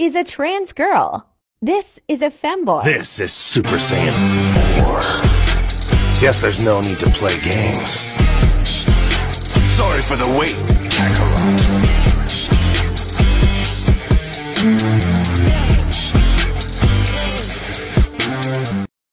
is a trans girl. This is a femboy. This is Super Saiyan 4. Guess there's no need to play games. Sorry for the wait, Kakarot.